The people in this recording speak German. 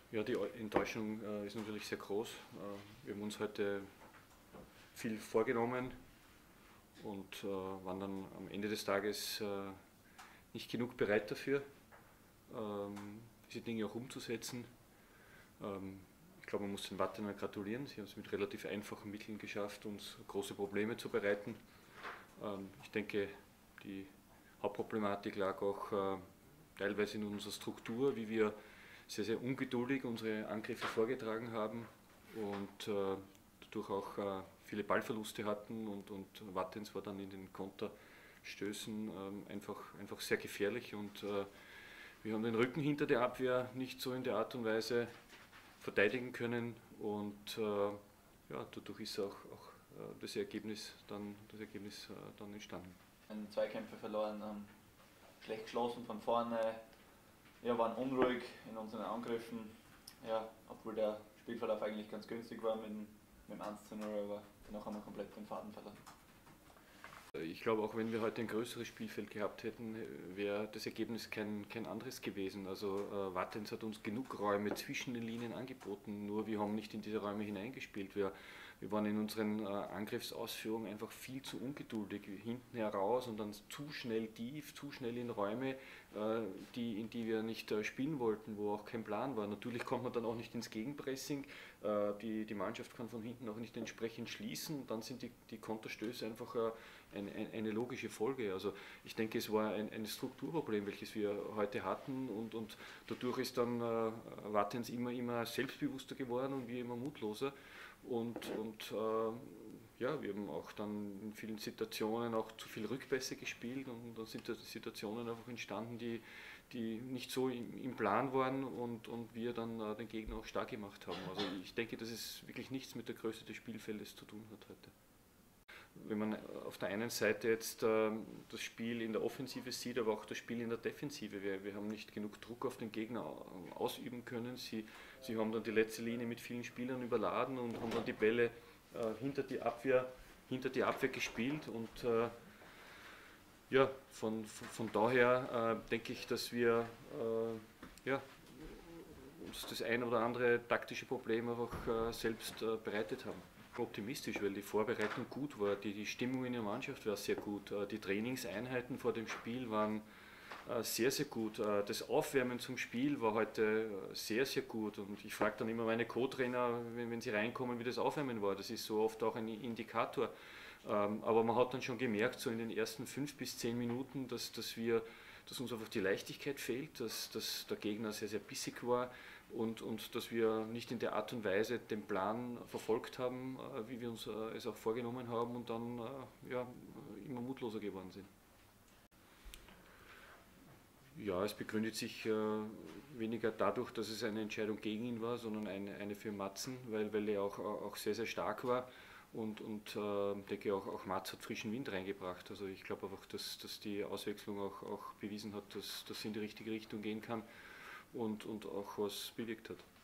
Ja, die Enttäuschung ist natürlich sehr groß. Wir haben uns heute viel vorgenommen und waren dann am Ende des Tages nicht genug bereit dafür, diese Dinge auch umzusetzen. Ich glaube, man muss den Wattenern gratulieren. Sie haben es mit relativ einfachen Mitteln geschafft, uns große Probleme zu bereiten. Ich denke, die Hauptproblematik lag auch teilweise in unserer Struktur, wie wir sehr, sehr ungeduldig unsere Angriffe vorgetragen haben und dadurch auch viele Ballverluste hatten und Wattens war dann in den Konterstößen einfach sehr gefährlich und wir haben den Rücken hinter der Abwehr nicht so in der Art und Weise verteidigen können und ja, dadurch ist auch das Ergebnis dann entstanden. Zweikämpfe verloren, schlecht geschlossen von vorne, ja, waren unruhig in unseren Angriffen, ja, obwohl der Spielverlauf eigentlich ganz günstig war mit dem 1:0, aber danach haben wir komplett den Faden verloren. Ich glaube, auch wenn wir heute ein größeres Spielfeld gehabt hätten, wäre das Ergebnis kein anderes gewesen. Also Wattens hat uns genug Räume zwischen den Linien angeboten, nur wir haben nicht in diese Räume hineingespielt. Wir waren in unseren Angriffsausführungen einfach viel zu ungeduldig, hinten heraus und dann zu schnell tief, zu schnell in Räume, in die wir nicht spielen wollten, wo auch kein Plan war. Natürlich kommt man dann auch nicht ins Gegenpressing, die Mannschaft kann von hinten auch nicht entsprechend schließen, dann sind die Konterstöße einfach eine logische Folge. Also ich denke, es war ein Strukturproblem, welches wir heute hatten und dadurch ist dann Wattens immer selbstbewusster geworden und wir immer mutloser. Und ja, wir haben auch dann in vielen Situationen auch zu viel Rückpässe gespielt und dann sind da Situationen einfach entstanden, die nicht so im Plan waren und wir dann den Gegner auch stark gemacht haben. Also ich denke, dass es wirklich nichts mit der Größe des Spielfeldes zu tun hat heute. Wenn man auf der einen Seite jetzt das Spiel in der Offensive sieht, aber auch das Spiel in der Defensive. Wir haben nicht genug Druck auf den Gegner ausüben können. Sie haben dann die letzte Linie mit vielen Spielern überladen und haben dann die Bälle hinter die Abwehr gespielt. Und ja, von daher denke ich, dass wir ja, uns das ein oder andere taktische Problem einfach selbst bereitet haben. Optimistisch, weil die Vorbereitung gut war, die Stimmung in der Mannschaft war sehr gut, die Trainingseinheiten vor dem Spiel waren sehr, sehr gut, das Aufwärmen zum Spiel war heute sehr, sehr gut und ich frage dann immer meine Co-Trainer, wenn sie reinkommen, wie das Aufwärmen war, das ist so oft auch ein Indikator, aber man hat dann schon gemerkt, so in den ersten 5 bis 10 Minuten, dass uns einfach die Leichtigkeit fehlt, dass der Gegner sehr, sehr bissig war und dass wir nicht in der Art und Weise den Plan verfolgt haben, wie wir uns es auch vorgenommen haben und dann ja, immer mutloser geworden sind. Ja, es begründet sich weniger dadurch, dass es eine Entscheidung gegen ihn war, sondern eine für Matzen, weil er auch sehr, sehr stark war und denke auch Matz hat frischen Wind reingebracht. Also ich glaube einfach, dass die Auswechslung auch bewiesen hat, dass das in die richtige Richtung gehen kann und auch was bewirkt hat.